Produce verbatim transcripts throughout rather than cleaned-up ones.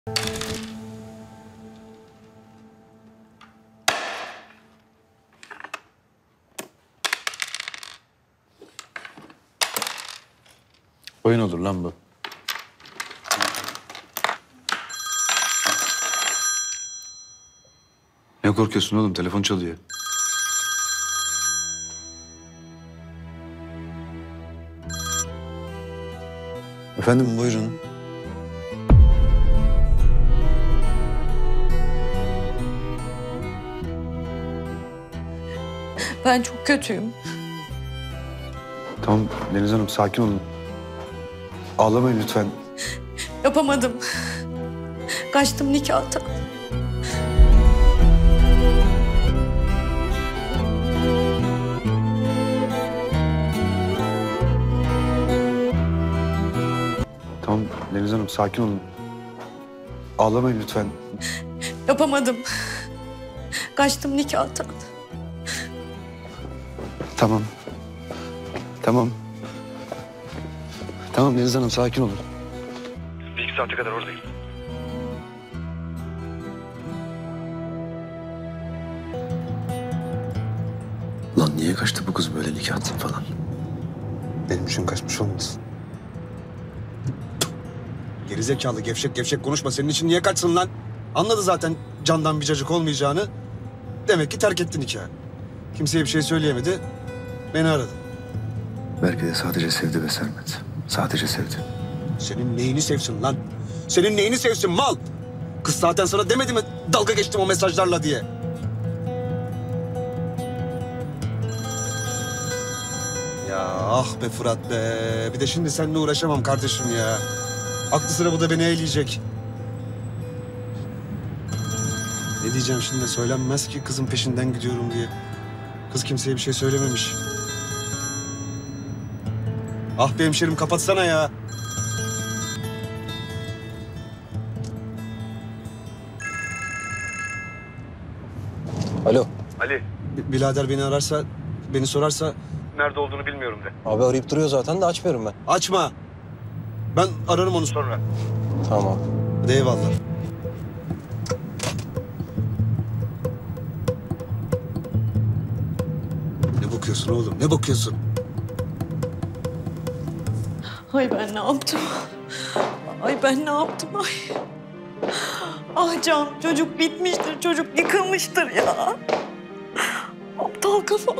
Oyun olur lan bu. Ne korkuyorsun oğlum? Telefon çalıyor. Efendim, buyurun. Ben çok kötüyüm. Tamam Deniz Hanım, sakin olun. Ağlamayın lütfen. Yapamadım. Kaçtım nikahtan. Tamam Deniz Hanım, sakin olun. Ağlamayın lütfen. Yapamadım. Kaçtım nikahtan. Tamam. Tamam. Tamam Deniz Hanım, sakin olun. Bir iki saate kadar oradayım. Lan niye kaçtı bu kız böyle nikahtan falan? Benim için kaçmış olmasın. Gerizekalı gevşek gevşek konuşma. Senin için niye kaçsın lan? Anladı zaten candan bir cacık olmayacağını. Demek ki terk etti nikahı. Kimseye bir şey söyleyemedi. Beni aradı. Belki de sadece sevdi be Sermet. Sadece sevdi. Senin neyini sevsin lan? Senin neyini sevsin mal? Kız zaten sana demedi mi dalga geçtim o mesajlarla diye? Ya ah be Fırat be. Bir de şimdi seninle uğraşamam kardeşim ya. Aklı sıra bu da beni eğleyecek. Ne diyeceğim şimdi, söylenmez ki kızın peşinden gidiyorum diye. Kız kimseye bir şey söylememiş. Ah be hemşerim, kapatsana ya. Alo. Ali, B- Birader beni ararsa, beni sorarsa nerede olduğunu bilmiyorum de. Abi arayıp duruyor zaten de açmıyorum ben. açma. Ben ararım onu sonra. Tamam. Hadi eyvallah. Ne bakıyorsun oğlum? Ne bakıyorsun? Ay ben ne yaptım? Ay ben ne yaptım ay? Ah Can, çocuk bitmiştir, çocuk yıkılmıştır ya. Aptal kafam.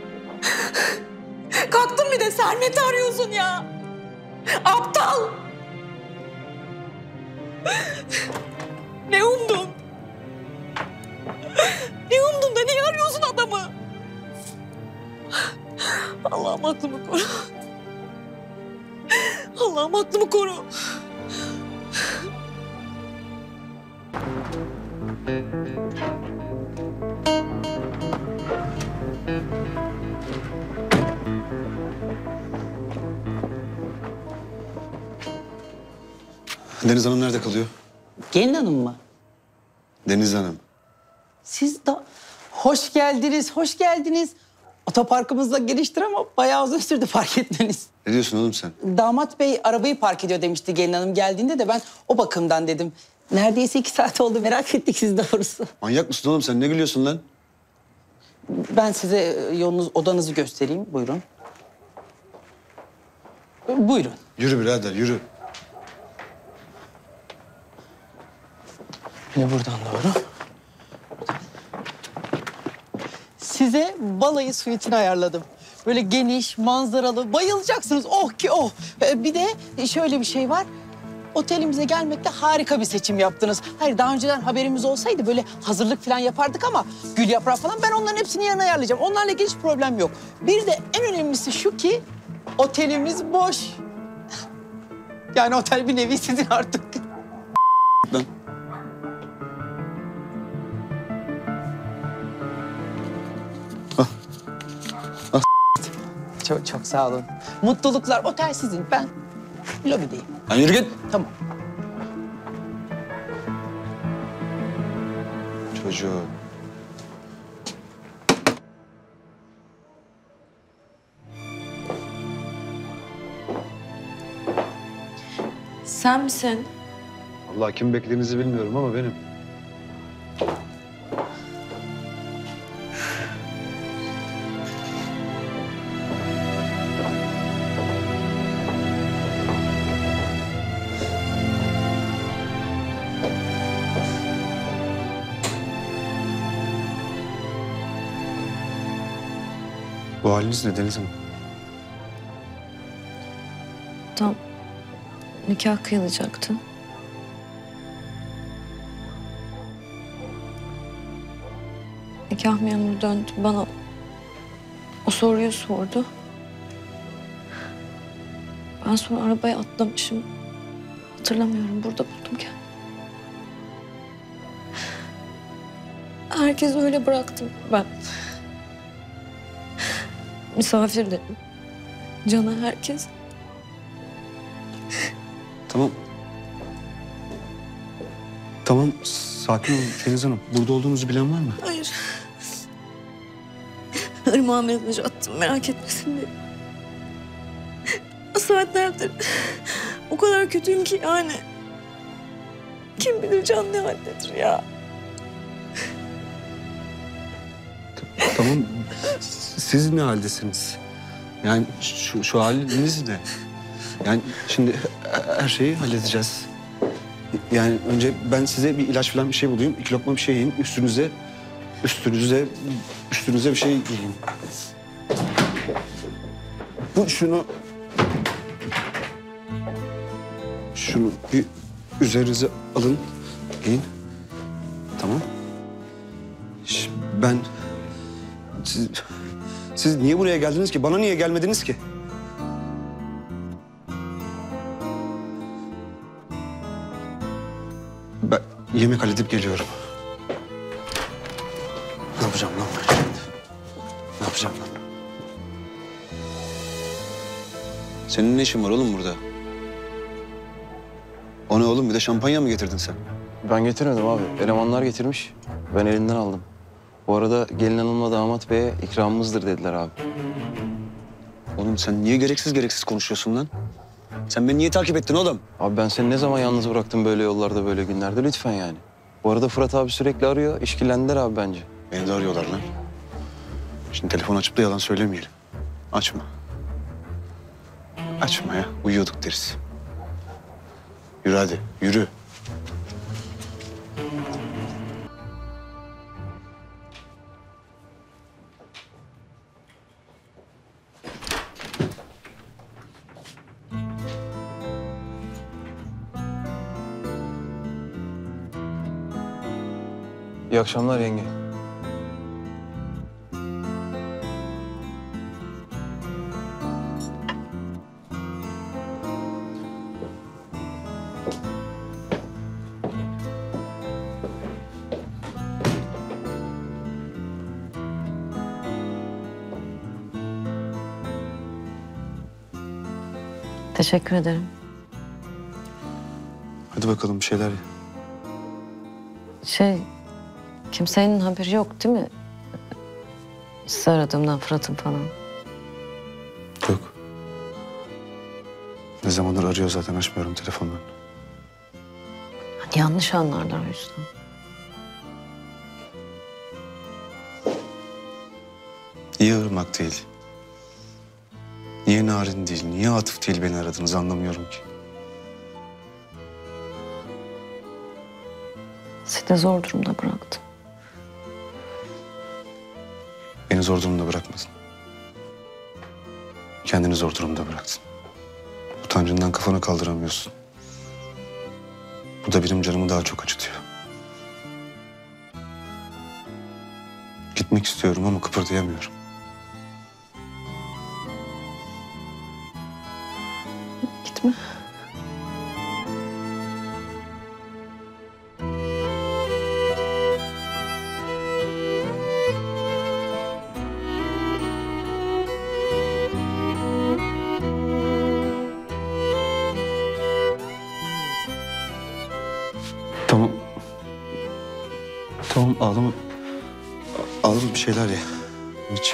Kalktın bir de Sermet'i arıyorsun ya. Aptal. Ne umdun? Ne umdun da niye arıyorsun adamı? Allah'ım aklımı koru. Allah'ım aklımı koru. Deniz Hanım nerede kalıyor? Gelin hanım mı? Deniz Hanım. Siz de hoş geldiniz, hoş geldiniz. Otoparkımız da geliştir ama bayağı uzun sürdü fark etmeniz. Ne diyorsun oğlum sen? Damat bey arabayı park ediyor demişti gelin hanım geldiğinde de ben o bakımdan dedim. Neredeyse iki saat oldu, merak ettik siz doğrusu. Manyak mısın oğlum sen? Ne gülüyorsun lan? Ben size yolunuz, odanızı göstereyim. Buyurun. Buyurun. Yürü birader, yürü. Yine buradan doğru. Size balayı suitini ayarladım. Böyle geniş, manzaralı, bayılacaksınız. Oh ki oh. Ee, Bir de şöyle bir şey var. Otelimize gelmekte harika bir seçim yaptınız. Hayır, daha önceden haberimiz olsaydı böyle hazırlık falan yapardık ama gül yaprağı falan ben onların hepsini yanına ayarlayacağım. Onlarla ilgili hiç problem yok. Bir de en önemlisi şu ki otelimiz boş. Yani otel bir nevi sizin artık. Lan. Çok çok sağ olun. Mutluluklar, otel sizin. Ben lobideyim. Lan yürü git. Tamam. Çocuğu. Sen misin? Vallahi kim beklediğinizi bilmiyorum ama benim. Bu haliniz ne Deniz Hanım? Tam nikah kıyılacaktı. Nikah memuru döndü bana o soruyu sordu. Ben sonra arabaya atlamışım. Hatırlamıyorum, burada buldum kendimi. Herkes öyle bıraktım ben. Misafirlerim, Can'a, herkes. Tamam. Tamam, sakin olun Deniz Hanım. Burada olduğunuzu bilen var mı? Hayır. Irmak'a mesaj attım merak etmesin diye. Saatlerdir o kadar kötüyüm ki yani. Kim bilir Can ne haldedir ya. Tamam, siz ne haldesiniz? Yani şu, şu haliniz ne? Yani şimdi her şeyi halledeceğiz. Yani önce ben size bir ilaç falan bir şey bulayım. İki lokma bir şey yiyin. Üstünüze, üstünüze, üstünüze bir şey giyin. Bu şunu... Şunu bir üzerinize alın, giyin. Tamam. Ş- Ben... Siz, siz niye buraya geldiniz ki? Bana niye gelmediniz ki? Ben yemek halledip geliyorum. Ne yapacağım lan ben şimdi? Ne yapacağım lan? Senin ne işin var oğlum burada? O ne oğlum? Bir de şampanya mı getirdin sen? Ben getirmedim abi. Elemanlar getirmiş. Ben elinden aldım. Bu arada gelin hanımla damat beye ikramımızdır dediler abi. Oğlum sen niye gereksiz gereksiz konuşuyorsun lan? Sen beni niye takip ettin oğlum? Abi ben seni ne zaman yalnız bıraktım böyle yollarda, böyle günlerde? Lütfen yani. Bu arada Fırat abi sürekli arıyor. İşkillendiler abi bence. Beni de arıyorlar lan. Şimdi telefon açıp da yalan söylemeyelim. Açma. Açma ya. Uyuyorduk deriz. Yürü hadi. Yürü. İyi akşamlar yenge. Teşekkür ederim. Hadi bakalım bir şeyler ye. Şey, kimsenin haberi yok değil mi? Sizi aradığımdan, Fırat'ın falan. Yok. Ne zamandır arıyor zaten açmıyorum telefonlarını. Hani yanlış anlarlar o yüzden. Niye Irmak değil? Niye Narin değil? Niye Atıf değil beni aradınız anlamıyorum ki. Seni zor durumda bıraktım. Beni zor durumda bırakmadın. Kendini zor durumda bıraktın. Utancından kafanı kaldıramıyorsun. Bu da benim canımı daha çok acıtıyor. Gitmek istiyorum ama kıpırdayamıyorum. Gitme. Tamam. Tamam ağlama. Ağlama bir şeyler ye. Hiç.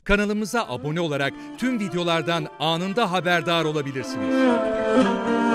Kanalımıza abone olarak tüm videolardan anında haberdar olabilirsiniz.